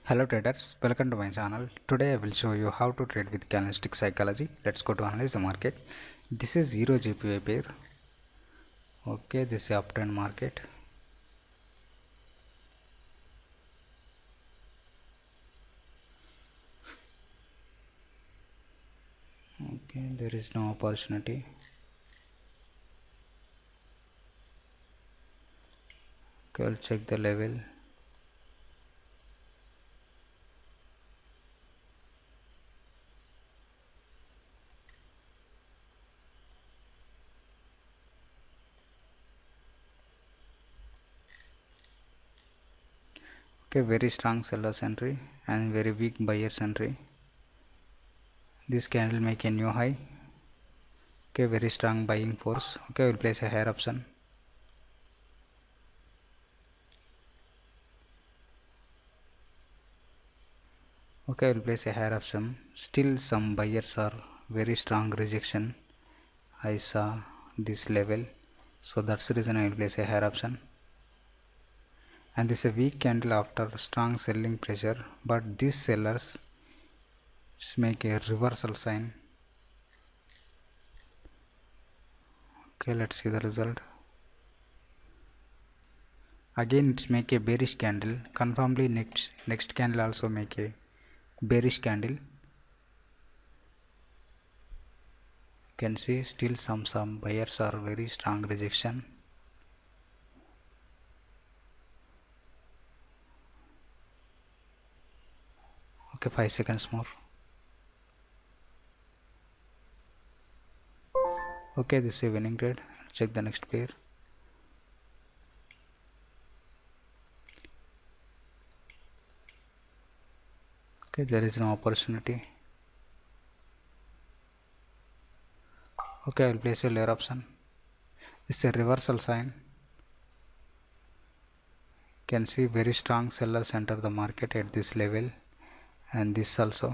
Hello traders, welcome to my channel. Today I will show you how to trade with candlestick psychology. Let's go to analyze the market. This is zero JPY pair. Okay, this is uptrend market. Okay, there is no opportunity. Okay, I'll check the level. Okay, very strong seller's entry and very weak buyer's entry. This candle make a new high. Okay, very strong buying force. Okay, I will place a higher option. Okay, I will place a higher option. Still some buyers are very strong rejection. I saw this level, so that's the reason I will place a higher option. And this is a weak candle after strong selling pressure, but these sellers make a reversal sign. Okay, let's see the result. Again it's make a bearish candle. Confirmly next candle also make a bearish candle. You can see still some buyers are very strong rejection. Okay, 5 seconds more. Okay, this is a winning trade. Check the next pair. Okay, there is no opportunity. Okay, I will place a layer option. This is a reversal sign. You can see very strong sellers enter the market at this level, and this also.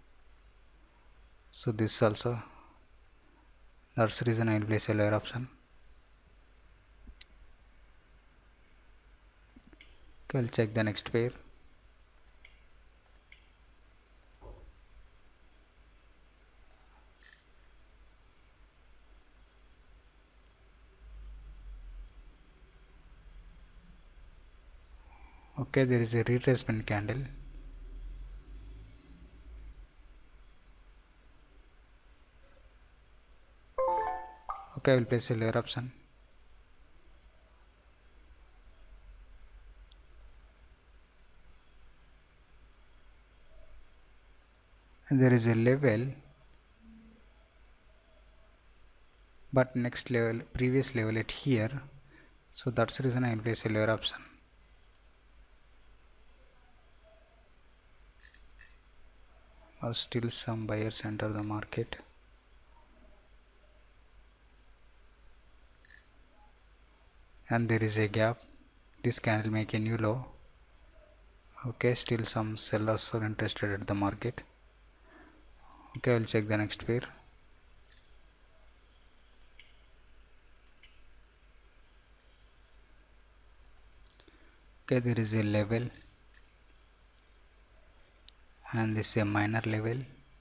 So this also. That's the reason I will place a layer option. Okay, I'll check the next pair. Okay, there is a retracement candle. Okay, I will place a layer option. And there is a level, but next level, previous level at here. So that's the reason I will place a layer option. Or still some buyers enter the market. And there is a gap. This candle make a new low. Okay, still some sellers are interested at the market. Okay, I will check the next pair. Okay, there is a level, and this is a minor level.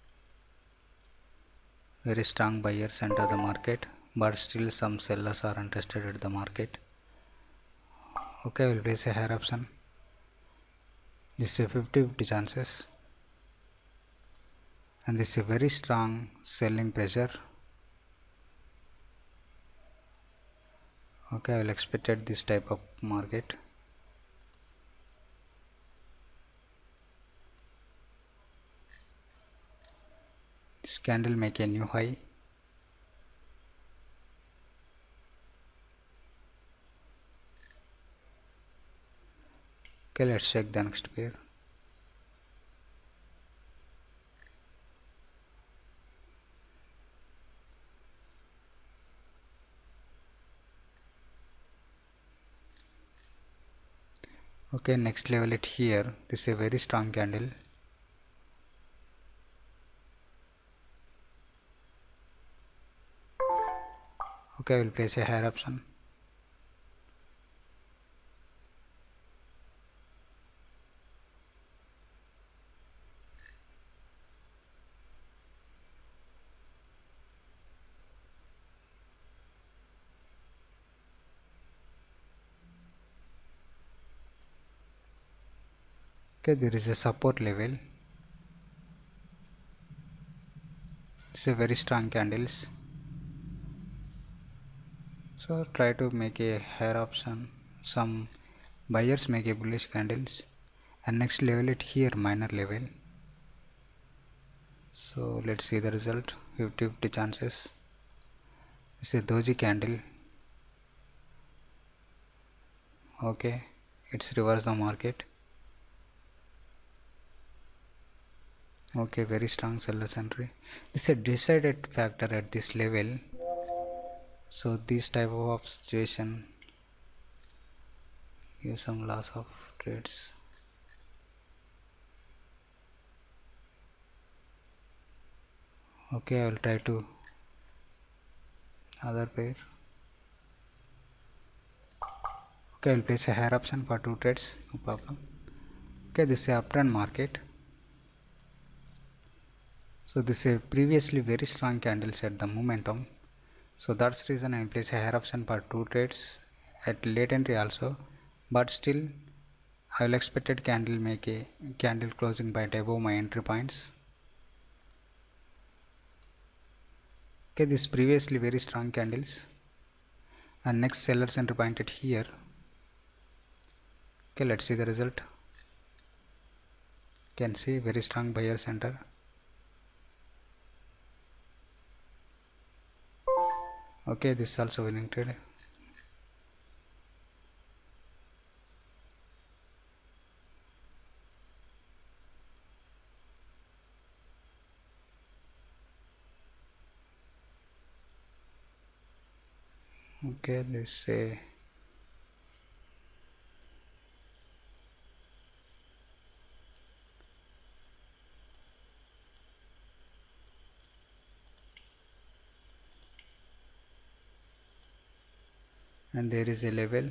Very strong buyers enter the market, but still some sellers are interested at the market. Okay, I will place a higher option. This is a 50-50 chances, and this is a very strong selling pressure. Okay, I will expect this type of market. This candle make a new high. Okay, let's check the next pair. Okay, next level at here. This is a very strong candle. Okay, I will place a higher option. Okay, there is a support level. It's a very strong candles. So try to make a higher option. Some buyers make a bullish candles, and next level it here minor level. So let's see the result. 50-50 chances. It's a doji candle. Okay, it's reverse the market. Okay, very strong seller's entry. This is a decided factor at this level. So this type of situation give some loss of trades. Okay, I will try to other pair. Okay, I will place a higher option for 2 trades, no problem. Okay, this is a uptrend market. So this is a previously very strong candles at the momentum. So that's the reason I will place a higher option for 2 trades at late entry also. But still I will expected candle make a candle closing by above my entry points. Okay, this previously very strong candles, and next seller's entry point at here. Okay, let's see the result. Can see very strong buyer center. Okay, this is also winning trade. Okay, let's say and there is a level.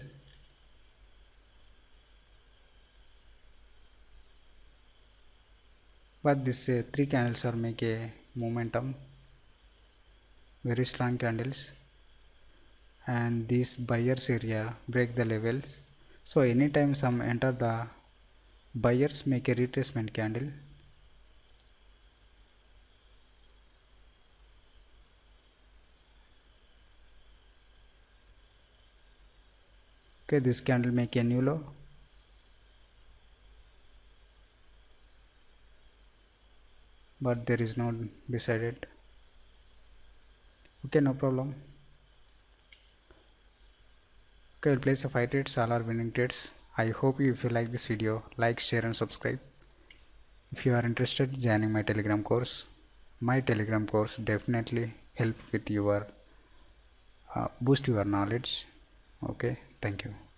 But this 3 candles are make a momentum, very strong candles, and these buyers area break the levels. So anytime some enter the buyers make a retracement candle. Okay, this candle make a new low. But there is no beside it. Okay, no problem. Okay, I'll place a 5 trades, all are winning trades. I hope if you like this video, like, share and subscribe. If you are interested joining my Telegram course, my Telegram course definitely help with your boost your knowledge. Okay, thank you.